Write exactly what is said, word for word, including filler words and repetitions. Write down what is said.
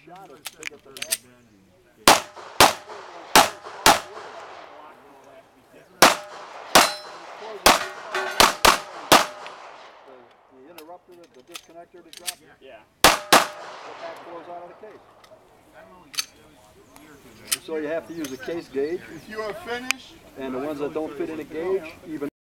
shot is big at the back. The interrupter, the disconnector to drop it. Yeah. The back flows out of the case. So you have to use a case gauge. If you are finished, and the ones that don't fit in a gauge, even